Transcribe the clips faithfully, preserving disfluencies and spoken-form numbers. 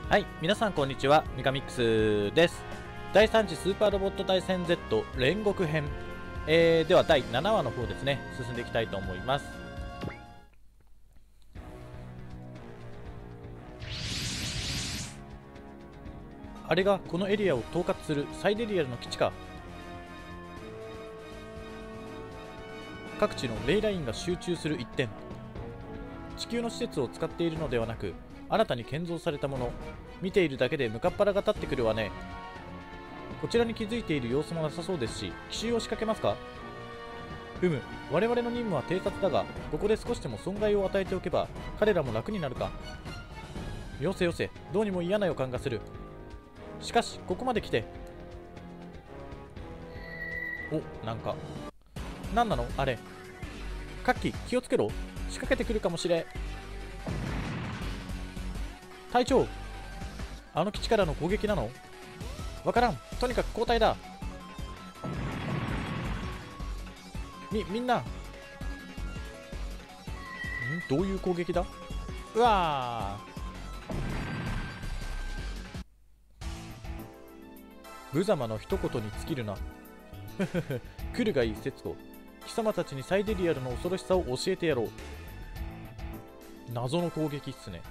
はい、皆さんこんにちは、ミカミックスです。だいさん次スーパーロボット対戦 Z 煉獄編、えー、ではだいななわの方ですね、進んでいきたいと思います。あれがこのエリアを統括するサイデリアルの基地か。各地のレイラインが集中する一点、地球の施設を使っているのではなく新たに建造されたもの。見ているだけでムカッパラが立ってくるわね。こちらに気づいている様子もなさそうですし、奇襲を仕掛けますか。ふむ、我々の任務は偵察だが、ここで少しでも損害を与えておけば彼らも楽になるか。よせよせ、どうにも嫌な予感がする。しかしここまで来て、お、なんか何なのあれ。カッキー気をつけろ、仕掛けてくるかもしれ。隊長、あの基地からの攻撃なの？わからん。とにかく交代だ。み、みんな。ん？どういう攻撃だ？うわー。無様の一言に尽きるな。ふふふ、来るがいい、節子。貴様たちにサイデリアルの恐ろしさを教えてやろう。謎の攻撃っすね。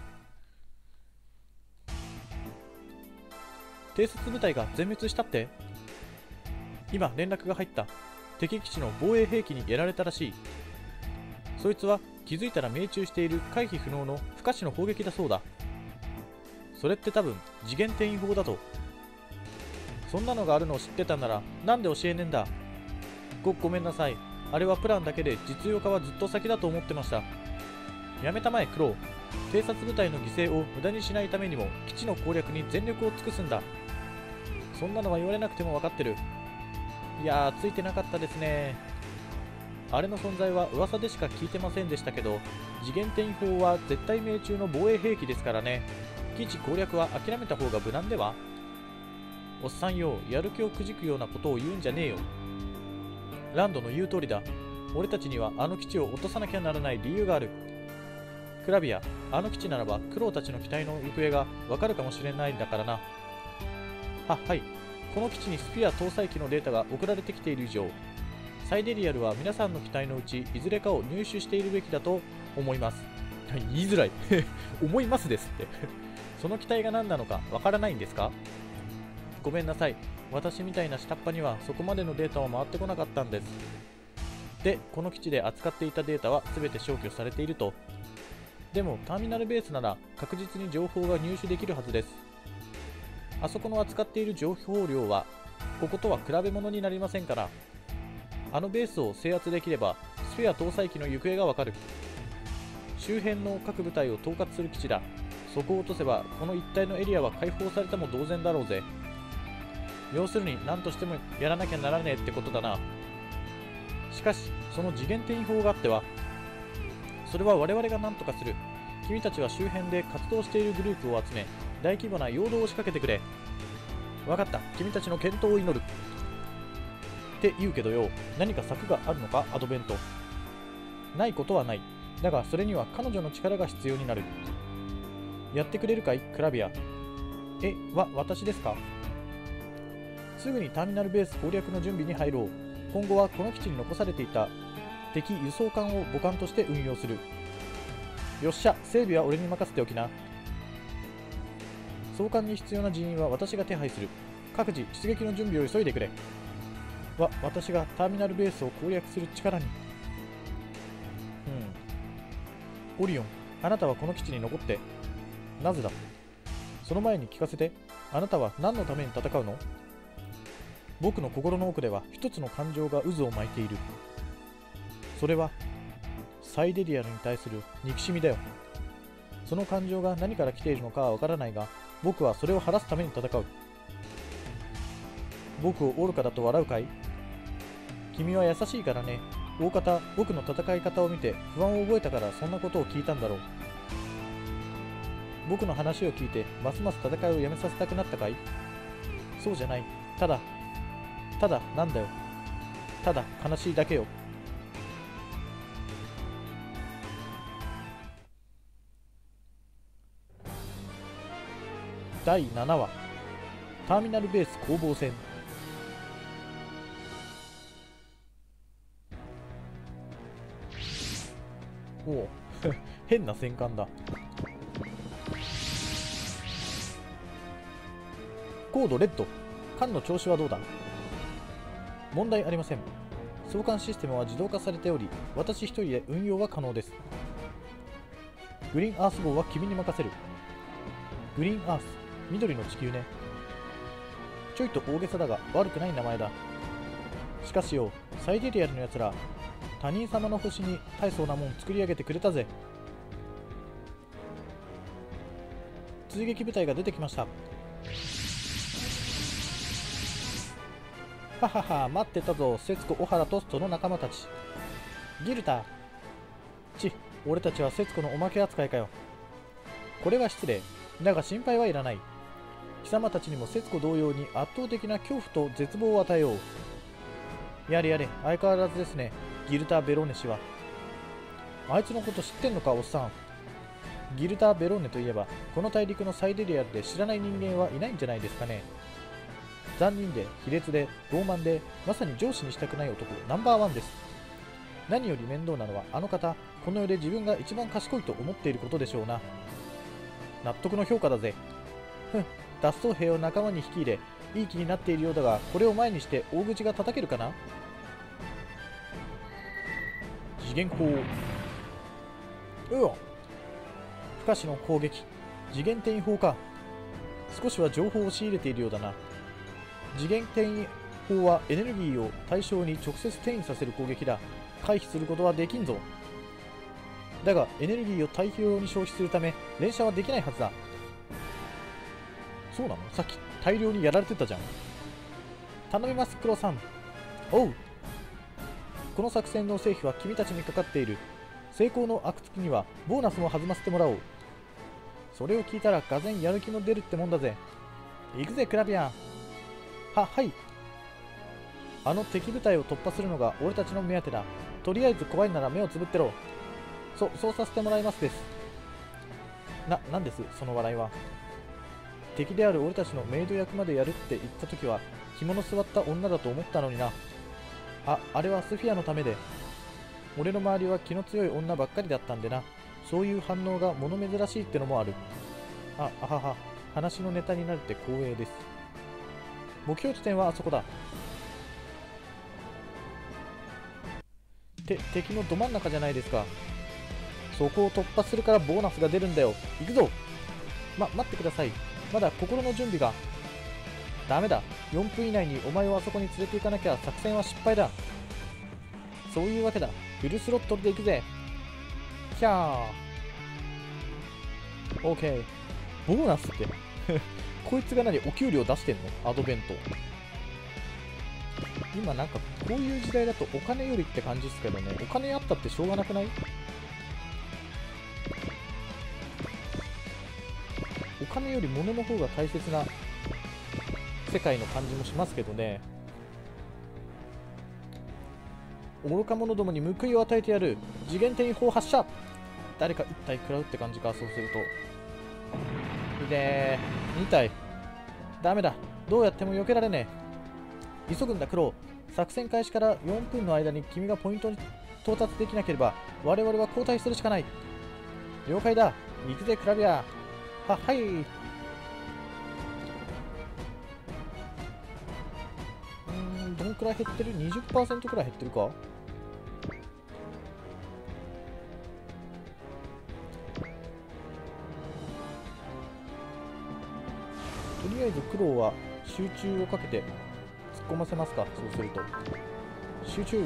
偵察部隊が全滅したって？今連絡が入った。敵基地の防衛兵器にやられたらしい。そいつは気づいたら命中している回避不能の不可視の砲撃だそうだ。それって多分次元転移法だと。そんなのがあるのを知ってたならなんで教えねえんだ。ごごめんなさい。あれはプランだけで実用化はずっと先だと思ってました。やめたまえクロウ。偵察部隊の犠牲を無駄にしないためにも基地の攻略に全力を尽くすんだ。そんなのは言われなくても分かってる。いやー、ついてなかったですね。あれの存在は噂でしか聞いてませんでしたけど、次元転移法は絶対命中の防衛兵器ですからね。基地攻略は諦めた方が無難では。おっさんよ、やる気をくじくようなことを言うんじゃねえよ。ランドの言う通りだ。俺たちにはあの基地を落とさなきゃならない理由がある。クラビア、あの基地ならばクロウたちの機体の行方がわかるかもしれないんだからな。は、はい。この基地にスピア搭載機のデータが送られてきている以上、サイデリアルは皆さんの機体のうちいずれかを入手しているべきだと思います。言いづらい。思いますですって。その機体が何なのかわからないんですか？ごめんなさい。私みたいな下っ端にはそこまでのデータは回ってこなかったんです。で、この基地で扱っていたデータは全て消去されていると。でもターミナルベースなら確実に情報が入手できるはずです。あそこの扱っている情報量はこことは比べ物になりませんから。あのベースを制圧できればスフェア搭載機の行方がわかる。周辺の各部隊を統括する基地だ。そこを落とせばこの一帯のエリアは解放されても同然だろうぜ。要するに何としてもやらなきゃならねえってことだな。しかしその次元転移法があっては、それは我々が何とかする。君たちは周辺で活動しているグループを集め大規模な陽動を仕掛けてくれ。分かった。君たちの健闘を祈る。って言うけどよ、何か策があるのかアドベント。ないことはない。だがそれには彼女の力が必要になる。やってくれるかいクラビア。え、わ、私ですか。すぐにターミナルベース攻略の準備に入ろう。今後はこの基地に残されていた敵輸送艦を母艦として運用する。よっしゃ、整備は俺に任せておきな。送還に必要な人員は私が手配する。各自出撃の準備を急いでくれ。わ、私がターミナルベースを攻略する力に。うん。オリオン、あなたはこの基地に残って。なぜだ。その前に聞かせて。あなたは何のために戦うの？僕の心の奥では一つの感情が渦を巻いている。それはサイデリアルに対する憎しみだよ。その感情が何から来ているのかはわからないが、僕はそれを晴らすために戦う。僕を愚かだと笑うかい？君は優しいからね。大方僕の戦い方を見て不安を覚えたからそんなことを聞いたんだろう。僕の話を聞いてますます戦いをやめさせたくなったかい？そうじゃない。ただただなんだよ。ただ悲しいだけよ。 だいななわターミナルベース攻防戦。おお変な戦艦だ。コードレッド、艦の調子はどうだ？問題ありません。送還システムは自動化されており、私一人で運用は可能です。グリーンアース号は君に任せる。グリーンアース、緑の地球ね。ちょいと大げさだが悪くない名前だ。しかしよ、サイデリアルのやつら、他人様の星に大層なもん作り上げてくれたぜ。追撃部隊が出てきました。ははは、待ってたぞ、節子、小原とその仲間たち。ギルタ。ち、俺たちは節子のおまけ扱いかよ。これは失礼。だが心配はいらない。貴様たちにも節子同様に圧倒的な恐怖と絶望を与えよう。やれやれ、相変わらずですね、ギルター・ベローネ氏は。あいつのこと知ってんのか、おっさん。ギルター・ベローネといえば、この大陸のサイデリアルで知らない人間はいないんじゃないですかね。残忍で卑劣で傲慢で、まさに上司にしたくない男ナンバーワンです。何より面倒なのは、あの方、この世で自分が一番賢いと思っていることでしょうな。納得の評価だぜ。ふん、脱走兵を仲間に引き入れ、いい気になっているようだが、これを前にして大口が叩けるかな。次元砲。うわ、不可視の攻撃、次元転移砲か。少しは情報を仕入れているようだな。次元転移砲はエネルギーを対象に直接転移させる攻撃だ。回避することはできんぞ。だがエネルギーを大量に消費するため連射はできないはずだ。そうなの？さっき大量にやられてたじゃん。頼みます、クロさん。おう。この作戦の成否は君たちにかかっている。成功の暁にはボーナスも弾ませてもらおう。それを聞いたらがぜんやる気も出るってもんだぜ。行くぜ、クラビアン。は、はい。あの敵部隊を突破するのが俺たちの目当てだ。とりあえず怖いなら目をつぶってろ。そ、そうさせてもらいますです。な、なんです、その笑いは。敵である俺たちのメイド役までやるって言った時は、着物座った女だと思ったのにな。あ、あれはスフィアのためで。俺の周りは気の強い女ばっかりだったんでな。そういう反応が物珍しいってのもある。あ、あはは、話のネタになるって光栄です。目標地点はあそこだ。て、敵のど真ん中じゃないですか。そこを突破するからボーナスが出るんだよ。行くぞ。ま、待ってください。まだ心の準備が。ダメだ。よんぷん以内にお前をあそこに連れて行かなきゃ作戦は失敗だ。そういうわけだ。フルスロットルで行くぜ。キャー。オーケー。ボーナスってこいつが何、お給料出してんの？アドベント。今なんかこういう時代だとお金よりって感じですけどね。お金あったってしょうがなくない？お金より物の方が大切な世界の感じもしますけどね。愚か者どもに報いを与えてやる。次元転移砲発射。誰かいち体食らうって感じか。そうするといてー。に体ダメだ。どうやっても避けられねえ。急ぐんだ、クロー。作戦開始からよんぷんの間に君がポイントに到達できなければ我々は交代するしかない。了解だ。行くぜ、クラビア。は、はい。うーん、どんくらい減ってる？ にじゅっパーセント くらい減ってるか。とりあえずクローは集中をかけて突っ込ませますか。そうすると集中。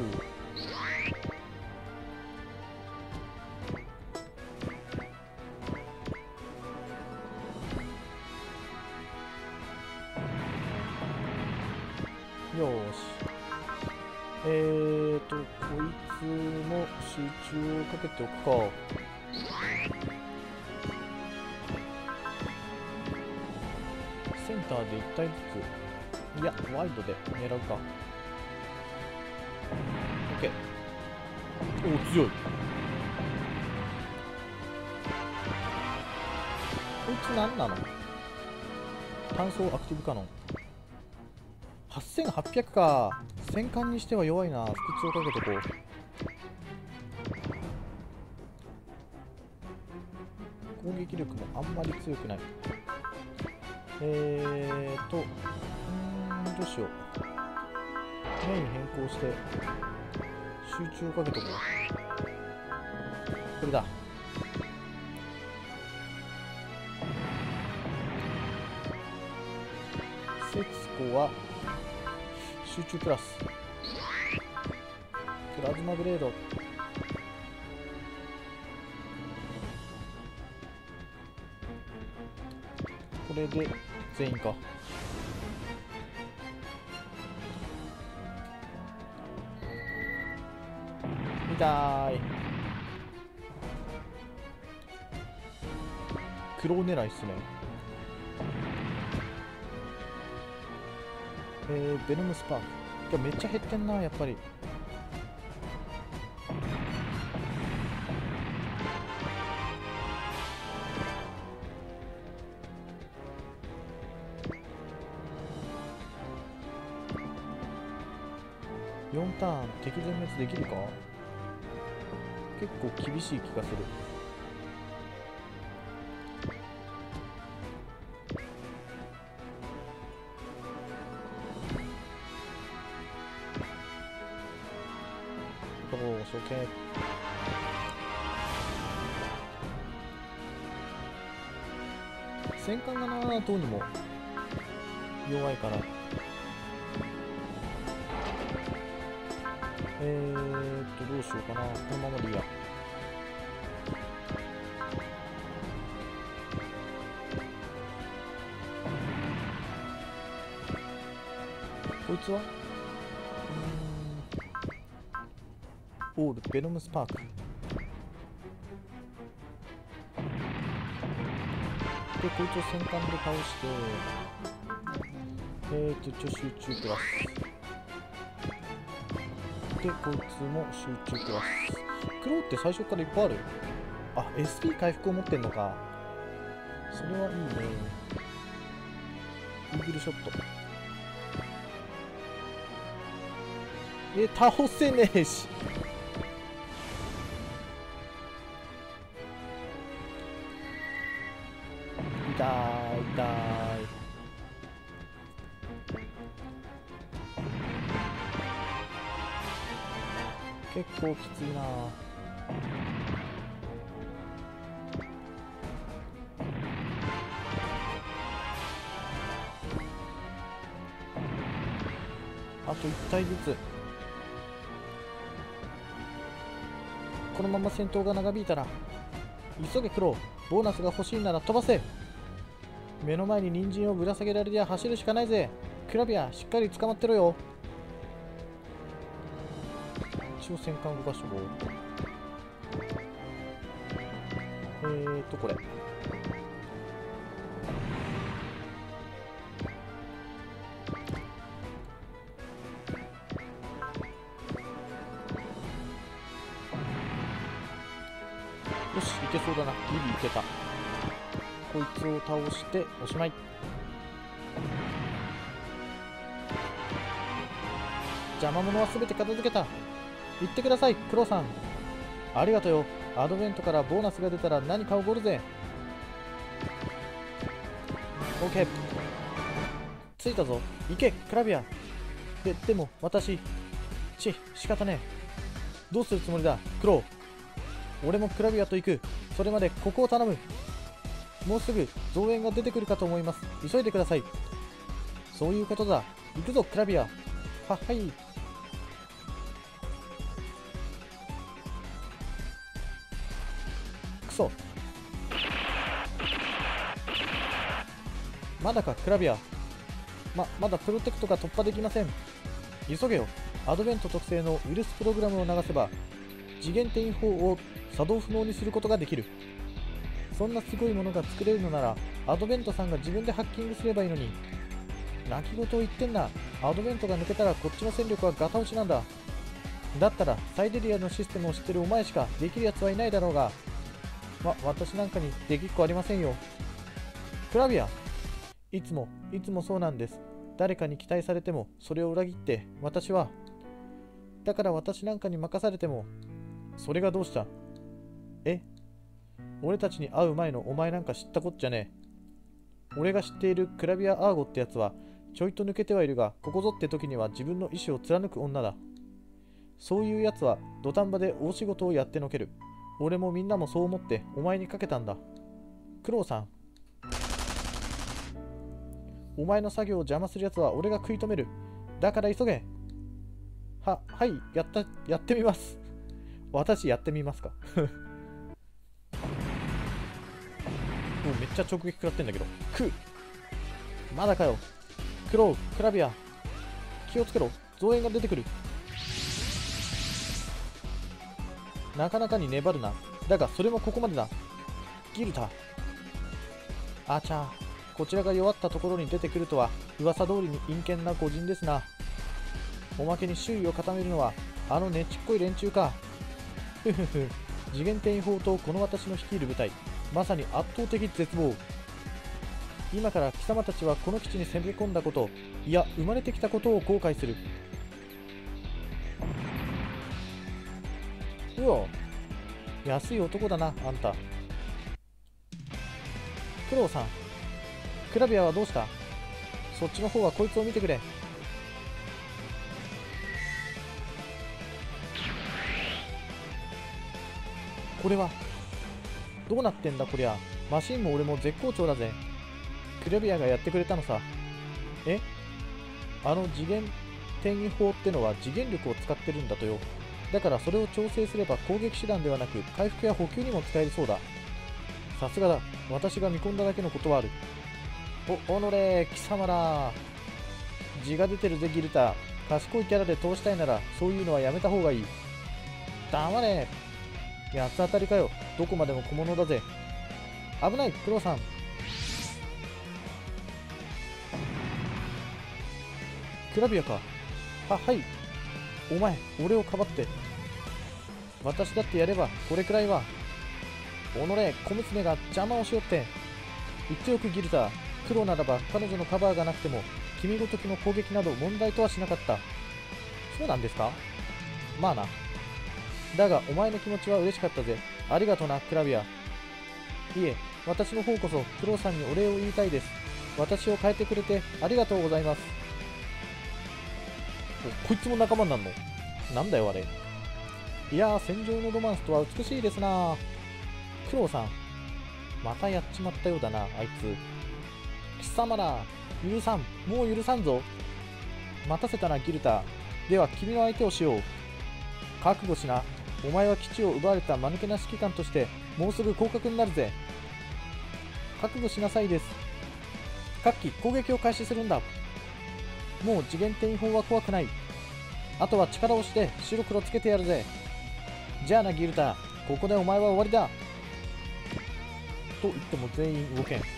よーし。えーとこいつも集中をかけておくか。センターでいち体ずつ、いやワイドで狙うか。 OK。 おお、強い。こいつ何なの？ 単装アクティブカノンはっせんはっぴゃくか。戦艦にしては弱いな。不屈をかけとこう。攻撃力もあんまり強くない。えーとうーんどうしよう。メイン変更して集中をかけとこう。これだ。節子は集中プラスプラズマブレード。これで全員か。痛い。黒狙いっすね。えー、ベノムスパーク。いやめっちゃ減ってんな、やっぱり。よんターン敵全滅できるか。結構厳しい気がする。おお、処刑。戦艦がなな等にも弱いから。えーっとどうしようかな。このままでいいや。こいつはうーんオールベノムスパークで、こいつを戦艦で倒して、えーっと一応集中プラスで、こいつも集中プラス。クローって最初からいっぱいある。あ、エスピー 回復を持ってんのか。それはいいね。イーグルショット。え、倒せねえし。痛い痛い。結構きついな。あといち体ずつ。このまま戦闘が長引いたら急げクロー。ボーナスが欲しいなら飛ばせ。目の前に人参をぶら下げられりゃ走るしかないぜ。クラビアしっかり捕まってろよ。一応戦艦動かしとこう。えーとこれよし、いけそうだな。ギリいけた。こいつを倒しておしまい。邪魔者は全て片付けた。言ってください、クロウさん。ありがとうよ。アドベントからボーナスが出たら何かおごるぜ。オーケー。着いたぞ。行け、クラビア。で、でも私、ち、仕方ねえ。どうするつもりだ、クロウ。俺もクラビアと行く。それまでここを頼む。もうすぐ増援が出てくるかと思います。急いでください。そういうことだ。行くぞ、クラビア。はっはい。くそ。まだか、クラビア。ま、まだプロテクトが突破できません。急げよ。アドベント特製のウイルスプログラムを流せば、次元転移法を作動不能にすることができる。そんなすごいものが作れるのなら、アドベントさんが自分でハッキングすればいいのに。泣き言を言ってんな。アドベントが抜けたらこっちの戦力はガタ落ちなんだ。だったらサイデリアのシステムを知ってるお前しかできるやつはいないだろうが。ま、私なんかにできっこありませんよ。クラビア、 いつもいつもそうなんです。誰かに期待されてもそれを裏切って私は。だから私なんかに任されても。それがどうした？え？俺たちに会う前のお前なんか知ったこっちゃねえ。俺が知っているクラビア・アーゴってやつはちょいと抜けてはいるが、ここぞって時には自分の意志を貫く女だ。そういうやつは土壇場で大仕事をやってのける。俺もみんなもそう思ってお前にかけたんだ。クロウさん、お前の作業を邪魔するやつは俺が食い止める。だから急げ。は、はい、やった、やってみます。私やってみますか。もうめっちゃ直撃食らってんだけど。くうまだかよ。クロウ、クラビア、気をつけろ。増援が出てくる。なかなかに粘るな。だがそれもここまでだ。ギルタ。あちゃー、こちらが弱ったところに出てくるとは噂通りに陰険な御人ですな。おまけに周囲を固めるのはあのねちっこい連中か。ふふふ、次元転移法とこの私の率いる部隊、まさに圧倒的絶望。今から貴様たちはこの基地に攻め込んだこと、いや生まれてきたことを後悔する。うわ、安い男だなあんた。クロウさん、クラビアはどうした？そっちの方はこいつを見てくれ。これはどうなってんだこりゃ。マシンも俺も絶好調だぜ。クラビアがやってくれたのさ。え？あの次元転移法ってのは次元力を使ってるんだとよ。だからそれを調整すれば攻撃手段ではなく回復や補給にも使えるそうだ。さすがだ。私が見込んだだけのことはある。お、おのれ、貴様ら。字が出てるぜギルタ。賢いキャラで通したいならそういうのはやめた方がいい。黙れ。八つ当たりかよ。どこまでも小物だぜ。危ない、クロウさん。クラビアか。は、はい。お前、俺をかばって。私だってやれば、これくらいは。おのれ、小娘が邪魔をしよって。言っておくギルタ。黒ならば彼女のカバーがなくても、君ごときの攻撃など問題とはしなかった。そうなんですか？まあな。だが、お前の気持ちは嬉しかったぜ。ありがとな、クラビア。いえ、私の方こそ、クロウさんにお礼を言いたいです。私を変えてくれてありがとうございます。お、こいつも仲間になるの？なんだよ、あれ。いやー、戦場のロマンスとは美しいですな。クロウさん、またやっちまったようだな、あいつ。貴様ら、許さん、もう許さんぞ。待たせたな、ギルタ。では、君の相手をしよう。覚悟しな。お前は基地を奪われた間抜けな指揮官として、もうすぐ降格になるぜ。覚悟しなさいです。各機、攻撃を開始するんだ。もう次元転移法は怖くない。あとは力をして白黒つけてやるぜ。じゃあな、ギルタ。ここでお前は終わりだ。と言っても全員動けん。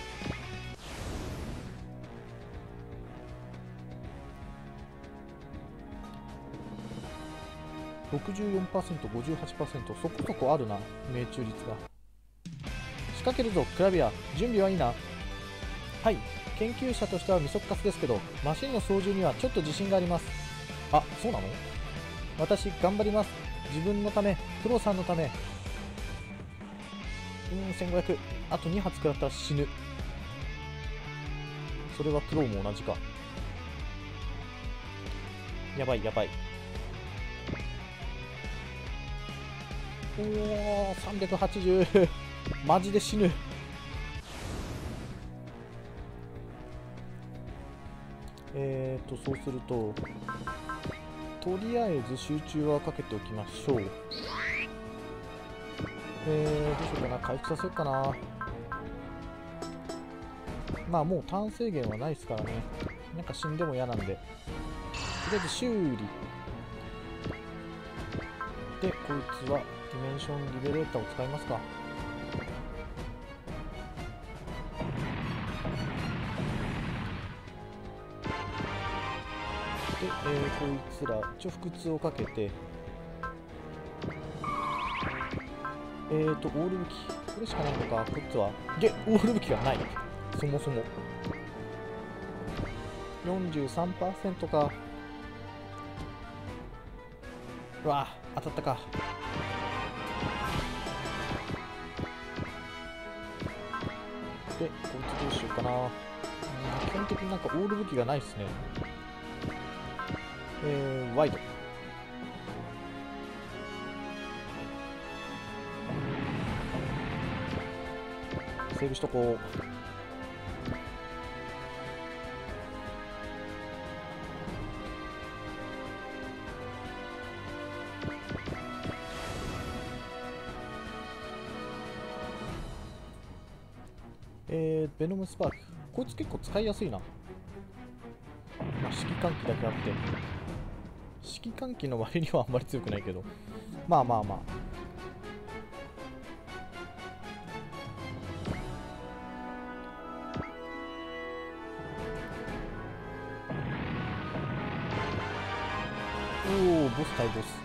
ろくじゅうよんパーセント、ごじゅうはちパーセント、そこそこあるな、命中率が。仕掛けるぞ、クラビア。準備はいいな。はい、研究者としては未速活ですけど、マシンの操縦にはちょっと自信があります。あ、そうなの？私、頑張ります。自分のため、クロウさんのため。うーん、せんごひゃく。あとに発食らったら死ぬ。それはクロウも同じか。やばいやばい。おお、さんびゃくはちじゅう。マジで死ぬ。えーと、そうすると、とりあえず集中はかけておきましょう。えー、どうしようかな。回復させようかな。まあ、もうターン制限はないですからね。なんか死んでも嫌なんで。とりあえず修理。で、こいつはディメンションリベレーターを使いますか。で、えー、こいつら一応腹痛をかけて、えーとオール武器これしかないのか。こいつはでオール武器がない、そもそも。 よんじゅうさんパーセント か。うわ当たったか。でこいつどうしようかな。うん基本的になんかオール武器がないっすね。えー、ワイドセーブしとこう。えー、ベノムスパーク。こいつ結構使いやすいな。まあ、指揮喚起だけあって。指揮喚起の割にはあんまり強くないけど。まあまあまあ。おお、ボス対ボス。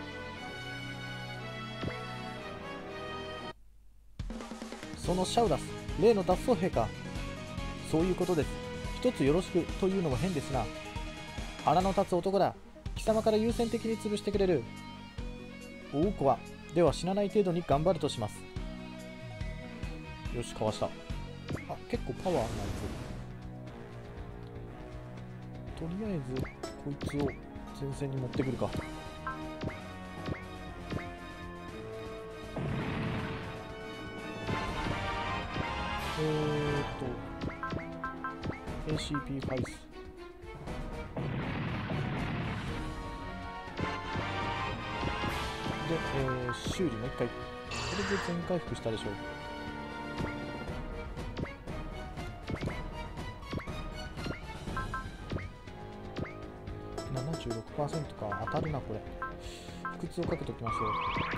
そのシャウラス、例の脱走兵か。そういうことです。一つよろしくというのも変ですな。腹の立つ男だ。貴様から優先的に潰してくれる。大子は、では死なない程度に頑張るとします。よし、かわした。あ、結構パワーあるな、あいつ。とりあえず、こいつを前線に持ってくるか。えーと エーシーピー ファイスで、えー、修理もう一回これで全回復したでしょう。ななじゅうろくパーセント か。当たるなこれ。腹痛をかけときましょう。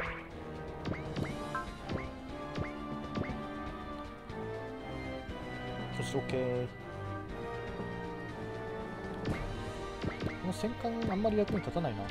よし OK。 この戦艦あんまり役に立たないな。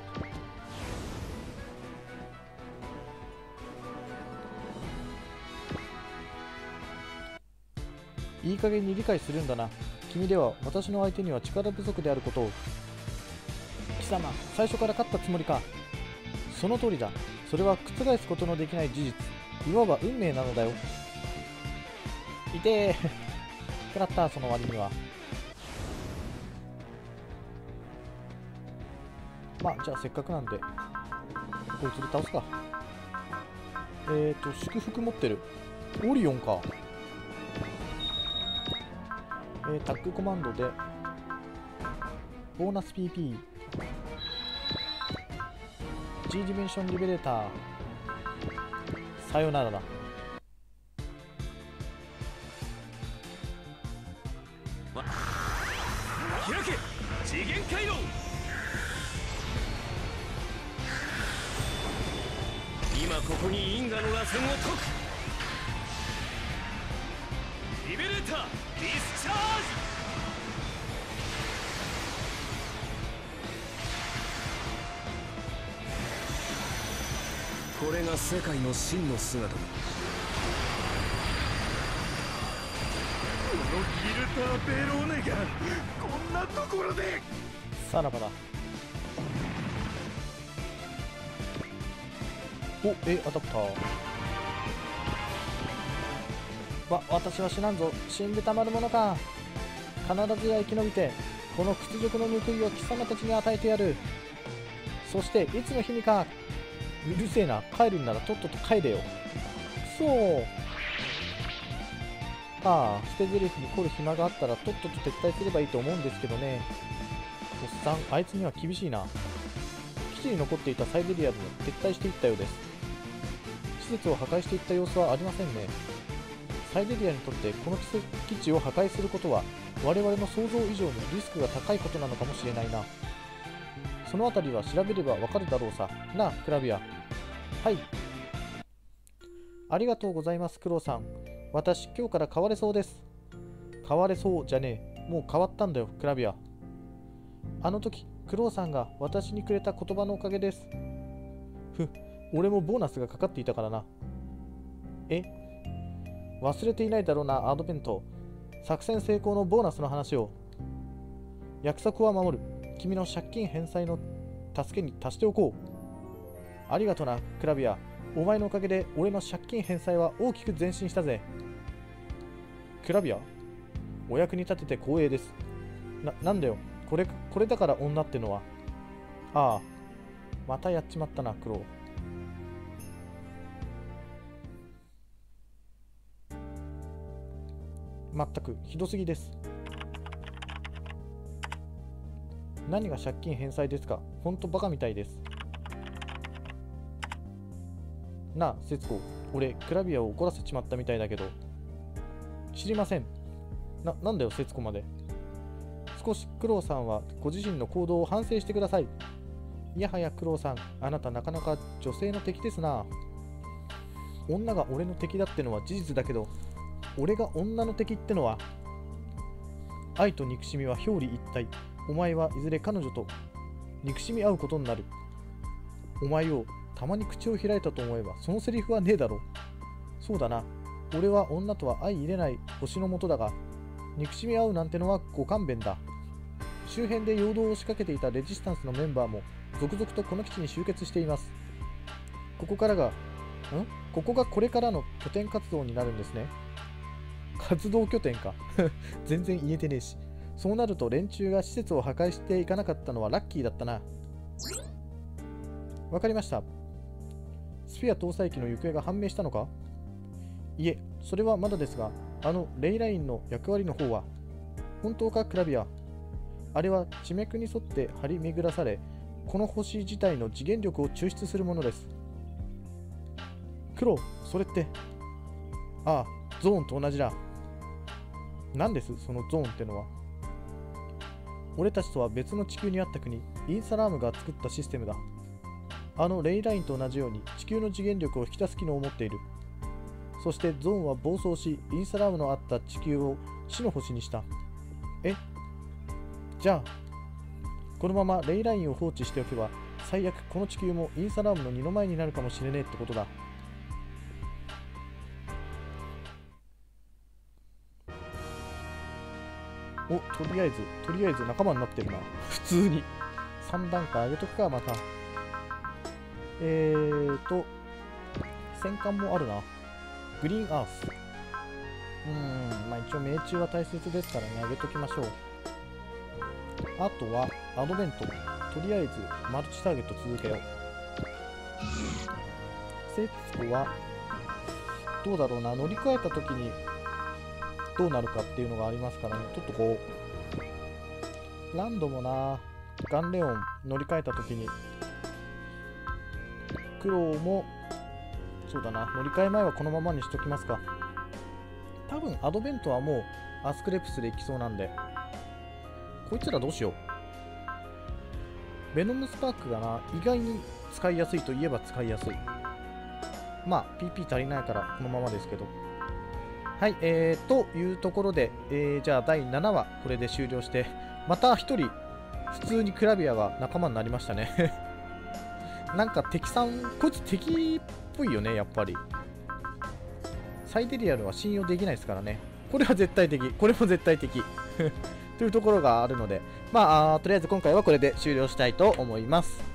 いい加減に理解するんだな。君では私の相手には力不足であることを。貴様、最初から勝ったつもりか。その通りだ。それは覆すことのできない事実、いわば運命なのだよ。いてー食らった。その割にはまあじゃあせっかくなんでこいつで倒すか。えーと祝福持ってる。オリオンか。えー、タッグコマンドでボーナス ピーピー G ディメンションリベレーター。さよならだ。 開け次元回路。今ここに因果の螺旋を解く。リベレーターディスチャージ。これが世界の真の姿だ。このギルター・ベローネがこんなところで。 さらばだ。おえアダプター。わ私は死なんぞ。死んでたまるものか。必ずや生き延びてこの屈辱の報いを貴様たちに与えてやる。そしていつの日にか。うるせえな。帰るんならとっとと帰れよ。くそー。ああ、捨て台詞に来る暇があったらとっとと撤退すればいいと思うんですけどね。おっさん、あいつには厳しいな。基地に残っていたサイベリアも撤退していったようです。施設を破壊していった様子はありませんね。サイベリアにとってこの基地を破壊することは我々の想像以上にリスクが高いことなのかもしれないな。そのあたりは調べればわかるだろうさ。なあ、クラビア。はい。ありがとうございます、クロウさん。私、今日から変われそうです。変われそうじゃねえ。もう変わったんだよ、クラビア。あの時、クロウさんが私にくれた言葉のおかげです。ふ、俺もボーナスがかかっていたからな。え忘れていないだろうな、アドベント。作戦成功のボーナスの話を。 約束は守る。君の借金返済の助けに達しておこう。ありがとな、クラビア。お前のおかげで俺の借金返済は大きく前進したぜ。クラビア、お役に立てて光栄です。な、なんだよ。これ、これだから女ってのは。ああ、またやっちまったな、クロウ。まったくひどすぎです。何が借金返済ですか。ほんとバカみたいです。なあ、節子、俺、クラビアを怒らせちまったみたいだけど。知りません。な、なんだよ、節子まで。少しクロウさんはご自身の行動を反省してください。いやはやクロウさん、あなたなかなか女性の敵ですな。女が俺の敵だってのは事実だけど、俺が女の敵ってのは、愛と憎しみは表裏一体。お前はいずれ彼女と憎しみ合うことになる。お前をたまに口を開いたと思えばそのセリフはねえだろ。そうだな。俺は女とは相入れない星の元だが、憎しみ合うなんてのはご勘弁だ。周辺で陽動を仕掛けていたレジスタンスのメンバーも続々とこの基地に集結しています。ここからが、んここがこれからの拠点活動になるんですね。活動拠点か。全然言えてねえし。そうなると連中が施設を破壊していかなかったのはラッキーだったな。わかりました。スフィア搭載機の行方が判明したのか。いえ、それはまだですが、あのレイラインの役割の方は。本当か、クラビア。あれは地脈に沿って張り巡らされ、この星自体の次元力を抽出するものです。クロウ、それって。ああ、ゾーンと同じだ。何です、そのゾーンってのは。俺たちとは別の地球にあった国、インサラームが作ったシステムだ。あのレイラインと同じように地球の次元力を引き出す機能を持っている。そしてゾーンは暴走し、インサラームのあった地球を死の星にした。えじゃあ、このままレイラインを放置しておけば、最悪この地球もインサラームの二の舞になるかもしれねえってことだ。お、とりあえず、とりあえず仲間になってるな。普通に。さん段階上げとくか、また。えーと、戦艦もあるな。グリーンアース。うーん、まあ一応命中は大切ですからね、上げときましょう。あとは、アドベント。とりあえず、マルチターゲット続けよう。節子は、どうだろうな、乗り換えたときに、どうなるかっていうのがありますからね、ちょっとこう、ランドもな、ガンレオン乗り換えたときに、クロウも、そうだな、乗り換え前はこのままにしときますか。多分アドベントはもうアスクレプスでいきそうなんで、こいつらどうしよう。ベノムスパークがな、意外に使いやすいといえば使いやすい。まあ、ピーピー 足りないからこのままですけど。はい、えー、というところで、えー、じゃあだいななわこれで終了して、またひとり、普通にクラビアが仲間になりましたね。なんか敵さん、こいつ敵っぽいよね、やっぱり。サイデリアルは信用できないですからね。これは絶対的、これも絶対的。というところがあるので、まあ、あとりあえず今回はこれで終了したいと思います。